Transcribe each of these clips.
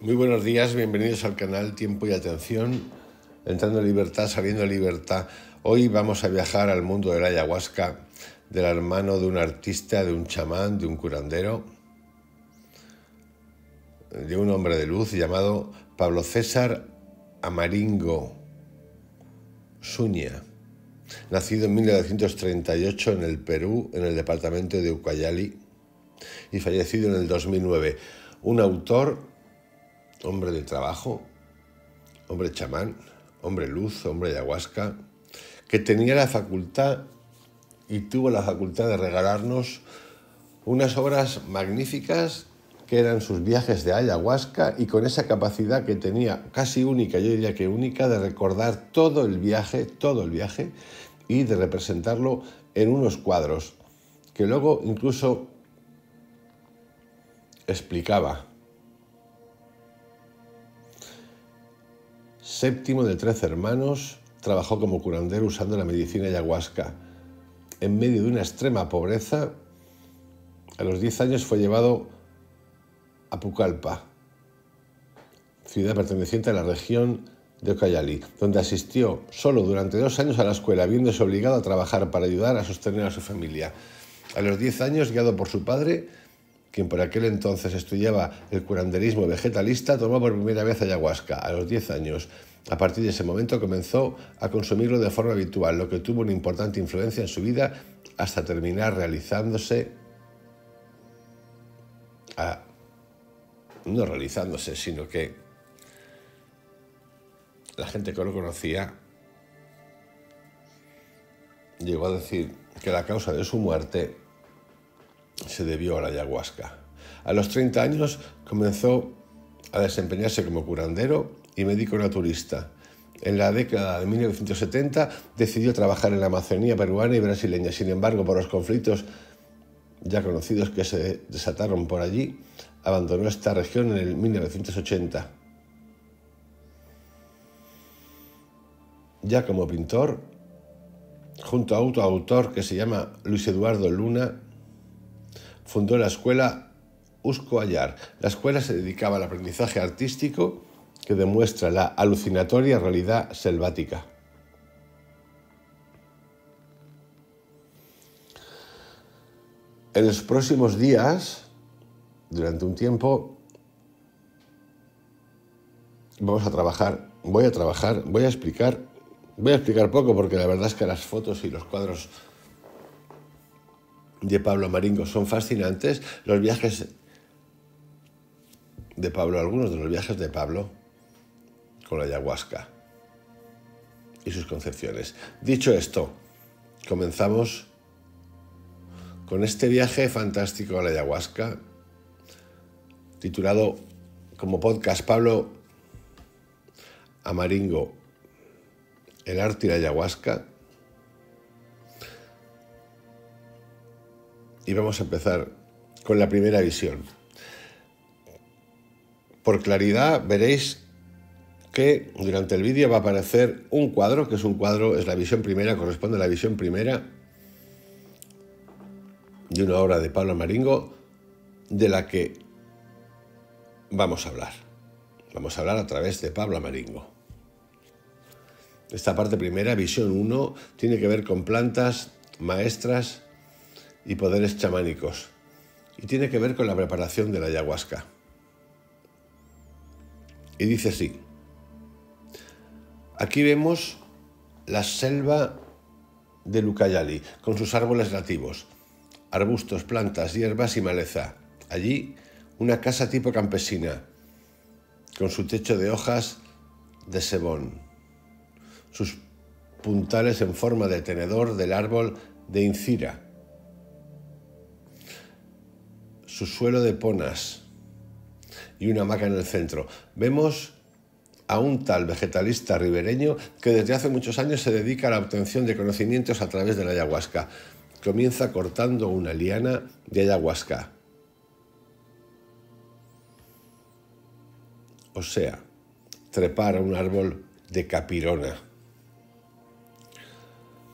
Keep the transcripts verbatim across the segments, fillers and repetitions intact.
Muy buenos días, bienvenidos al canal Tiempo y Atención, entrando en libertad, saliendo en libertad. Hoy vamos a viajar al mundo de la ayahuasca, de la mano de un artista, de un chamán, de un curandero, de un hombre de luz llamado Pablo César Amaringo Zúñiga, nacido en mil novecientos treinta y ocho en el Perú, en el departamento de Ucayali, y fallecido en el dos mil nueve. Un autor, hombre de trabajo, hombre chamán, hombre luz, hombre ayahuasca, que tenía la facultad y tuvo la facultad de regalarnos unas obras magníficas que eran sus viajes de ayahuasca, y con esa capacidad que tenía, casi única, yo diría que única, de recordar todo el viaje, todo el viaje, y de representarlo en unos cuadros, que luego incluso explicaba. Séptimo de trece hermanos, trabajó como curandero usando la medicina ayahuasca. En medio de una extrema pobreza, a los diez años fue llevado a Pucallpa, ciudad perteneciente a la región de Ucayali, donde asistió solo durante dos años a la escuela, viéndose obligado a trabajar para ayudar a sostener a su familia. A los diez años, guiado por su padre, quien por aquel entonces estudiaba el curanderismo vegetalista, tomó por primera vez ayahuasca. A los diez años, a partir de ese momento, comenzó a consumirlo de forma habitual, lo que tuvo una importante influencia en su vida hasta terminar realizándose, a, no realizándose, sino que la gente que lo conocía llegó a decir que la causa de su muerte se debió a la ayahuasca. A los treinta años comenzó a desempeñarse como curandero y médico naturista. En la década de mil novecientos setenta decidió trabajar en la Amazonía peruana y brasileña. Sin embargo, por los conflictos ya conocidos que se desataron por allí, abandonó esta región en el mil novecientos ochenta. Ya como pintor, junto a otro autor que se llama Luis Eduardo Luna, fundó la escuela Usco Ayar. La escuela se dedicaba al aprendizaje artístico que demuestra la alucinatoria realidad selvática. En los próximos días, durante un tiempo, vamos a trabajar, voy a trabajar, voy a explicar, voy a explicar poco porque la verdad es que las fotos y los cuadros de Pablo Amaringo son fascinantes. Los viajes de Pablo, algunos de los viajes de Pablo con la ayahuasca y sus concepciones. Dicho esto, comenzamos con este viaje fantástico a la ayahuasca, titulado como podcast Pablo Amaringo, el arte y la ayahuasca. Y vamos a empezar con la primera visión. Por claridad veréis que durante el vídeo va a aparecer un cuadro, que es un cuadro, es la visión primera, corresponde a la visión primera de una obra de Pablo Amaringo, de la que vamos a hablar. Vamos a hablar a través de Pablo Amaringo. Esta parte primera, visión uno, tiene que ver con plantas maestras y poderes chamánicos, y tiene que ver con la preparación de la ayahuasca. Y dice así: aquí vemos la selva del Ucayali, con sus árboles nativos, arbustos, plantas, hierbas y maleza. Allí, una casa tipo campesina, con su techo de hojas de sebón, sus puntales en forma de tenedor del árbol de incira, su suelo de ponas y una hamaca en el centro. Vemos a un tal vegetalista ribereño que desde hace muchos años se dedica a la obtención de conocimientos a través de la ayahuasca. Comienza cortando una liana de ayahuasca, o sea, trepar a un árbol de capirona.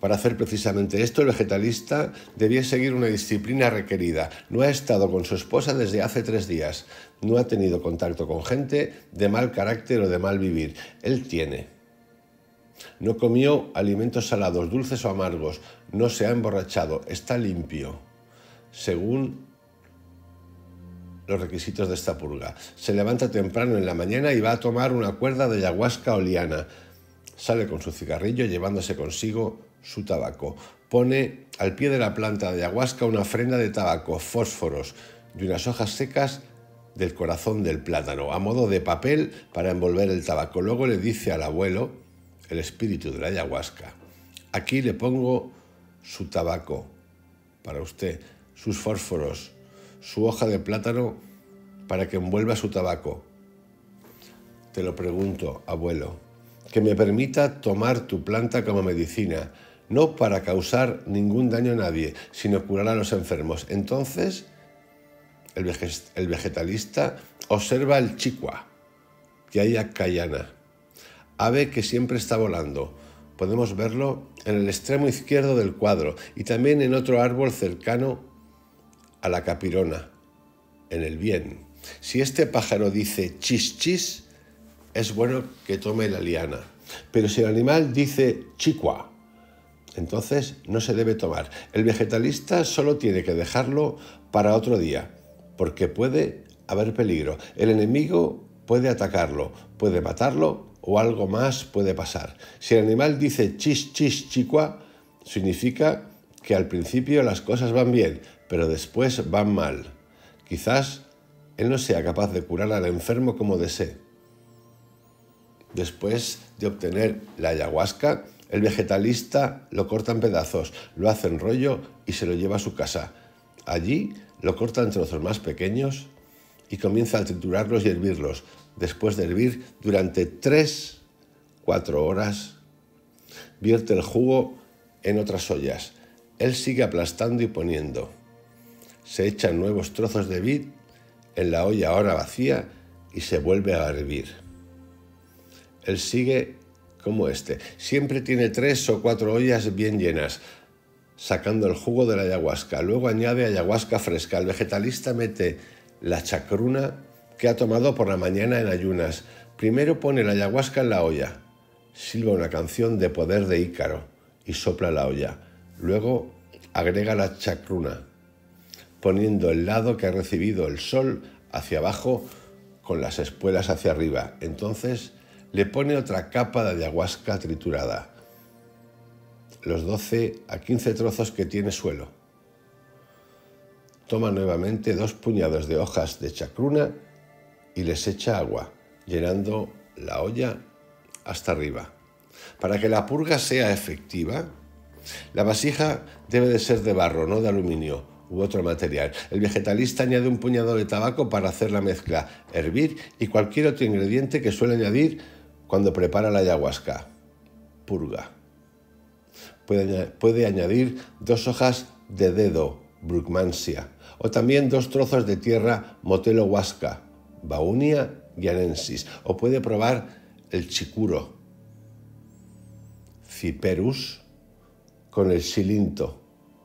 Para hacer precisamente esto, el vegetalista debía seguir una disciplina requerida. No ha estado con su esposa desde hace tres días. No ha tenido contacto con gente de mal carácter o de mal vivir. Él tiene. No comió alimentos salados, dulces o amargos. No se ha emborrachado. Está limpio, según los requisitos de esta purga. Se levanta temprano en la mañana y va a tomar una cuerda de ayahuasca o liana. Sale con su cigarrillo llevándose consigo su tabaco. Pone al pie de la planta de ayahuasca una ofrenda de tabaco, fósforos y unas hojas secas del corazón del plátano, a modo de papel para envolver el tabaco. Luego le dice al abuelo, el espíritu de la ayahuasca: aquí le pongo su tabaco para usted, sus fósforos, su hoja de plátano para que envuelva su tabaco. Te lo pregunto, abuelo, que me permita tomar tu planta como medicina, no para causar ningún daño a nadie, sino curar a los enfermos. Entonces, el, vege el vegetalista observa el chicua, que hay acayana, ave que siempre está volando. Podemos verlo en el extremo izquierdo del cuadro y también en otro árbol cercano a la capirona, en el bien. Si este pájaro dice chis chis, es bueno que tome la liana. Pero si el animal dice chicua, entonces no se debe tomar. El vegetalista solo tiene que dejarlo para otro día, porque puede haber peligro. El enemigo puede atacarlo, puede matarlo o algo más puede pasar. Si el animal dice chis chis chicua, significa que al principio las cosas van bien, pero después van mal. Quizás él no sea capaz de curar al enfermo como desee. Después de obtener la ayahuasca, el vegetalista lo corta en pedazos, lo hace en rollo y se lo lleva a su casa. Allí lo corta en trozos más pequeños y comienza a triturarlos y hervirlos. Después de hervir durante tres, cuatro horas, vierte el jugo en otras ollas. Él sigue aplastando y poniendo. Se echan nuevos trozos de vid en la olla ahora vacía y se vuelve a hervir. Él sigue como este. Siempre tiene tres o cuatro ollas bien llenas, sacando el jugo de la ayahuasca. Luego añade ayahuasca fresca. El vegetalista mete la chacruna que ha tomado por la mañana en ayunas. Primero pone la ayahuasca en la olla, silba una canción de poder de Ícaro y sopla la olla. Luego agrega la chacruna, poniendo el lado que ha recibido el sol hacia abajo con las espuelas hacia arriba. Entonces le pone otra capa de ayahuasca triturada, los doce a quince trozos que tiene suelo. Toma nuevamente dos puñados de hojas de chacruna y les echa agua, llenando la olla hasta arriba. Para que la purga sea efectiva, la vasija debe de ser de barro, no de aluminio u otro material. El vegetalista añade un puñado de tabaco para hacer la mezcla, hervir y cualquier otro ingrediente que suele añadir cuando prepara la ayahuasca. Purga. Puede, puede añadir dos hojas de dedo, Brugmansia, o también dos trozos de tierra, Motelo huasca, Baunia guianensis, o puede probar el chicuro, Cyperus, con el silinto,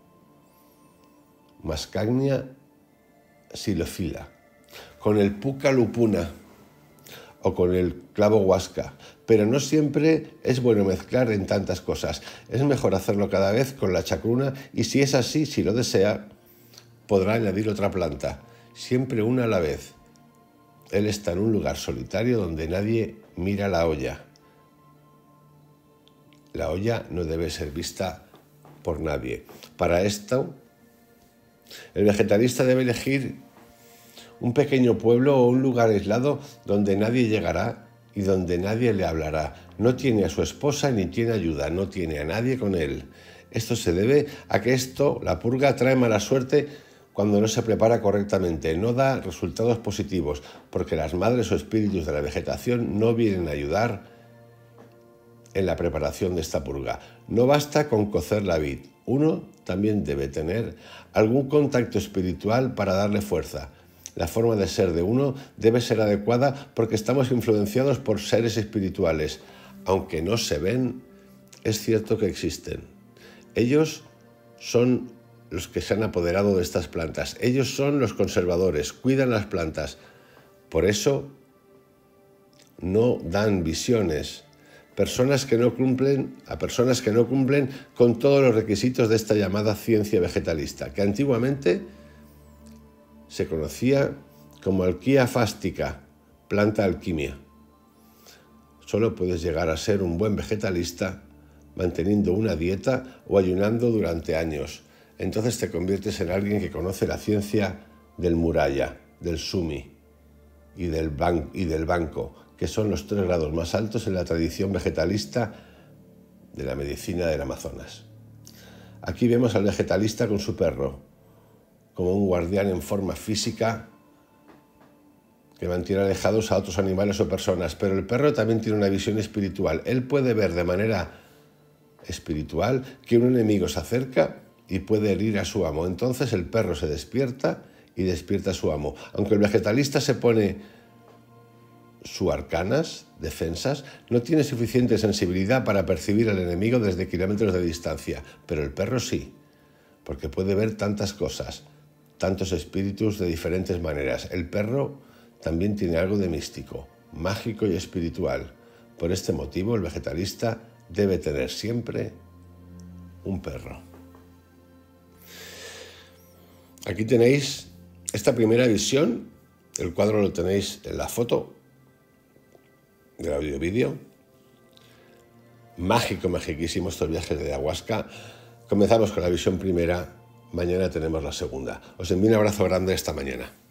Mascagnia xylophylla, con el puca lupuna o con el clavo huasca, pero no siempre es bueno mezclar en tantas cosas. Es mejor hacerlo cada vez con la chacruna y si es así, si lo desea, podrá añadir otra planta, siempre una a la vez. Él está en un lugar solitario donde nadie mira la olla. La olla no debe ser vista por nadie. Para esto, el vegetalista debe elegir un pequeño pueblo o un lugar aislado donde nadie llegará y donde nadie le hablará. No tiene a su esposa ni tiene ayuda, no tiene a nadie con él. Esto se debe a que esto, la purga, trae mala suerte cuando no se prepara correctamente, no da resultados positivos, porque las madres o espíritus de la vegetación no vienen a ayudar en la preparación de esta purga. No basta con cocer la vid, uno también debe tener algún contacto espiritual para darle fuerza. La forma de ser de uno debe ser adecuada porque estamos influenciados por seres espirituales. Aunque no se ven, es cierto que existen. Ellos son los que se han apoderado de estas plantas. Ellos son los conservadores, cuidan las plantas. Por eso no dan visiones. Personas que no cumplen, a personas que no cumplen con todos los requisitos de esta llamada ciencia vegetalista, que antiguamente se conocía como alquimia fástica, planta alquimia. Solo puedes llegar a ser un buen vegetalista manteniendo una dieta o ayunando durante años. Entonces te conviertes en alguien que conoce la ciencia del muralla, del sumi y del, ban y del banco, que son los tres grados más altos en la tradición vegetalista de la medicina del Amazonas. Aquí vemos al vegetalista con su perro, como un guardián en forma física que mantiene alejados a otros animales o personas, pero el perro también tiene una visión espiritual. Él puede ver de manera espiritual que un enemigo se acerca y puede herir a su amo. Entonces el perro se despierta y despierta a su amo. Aunque el vegetalista se pone sus arcanas, defensas, no tiene suficiente sensibilidad para percibir al enemigo desde kilómetros de distancia, pero el perro sí, porque puede ver tantas cosas, tantos espíritus de diferentes maneras. El perro también tiene algo de místico, mágico y espiritual. Por este motivo, el vegetalista debe tener siempre un perro. Aquí tenéis esta primera visión. El cuadro lo tenéis en la foto del audio-vídeo. Mágico, magiquísimo estos viajes de ayahuasca. Comenzamos con la visión primera. Mañana tenemos la segunda. Os envío un abrazo grande esta mañana.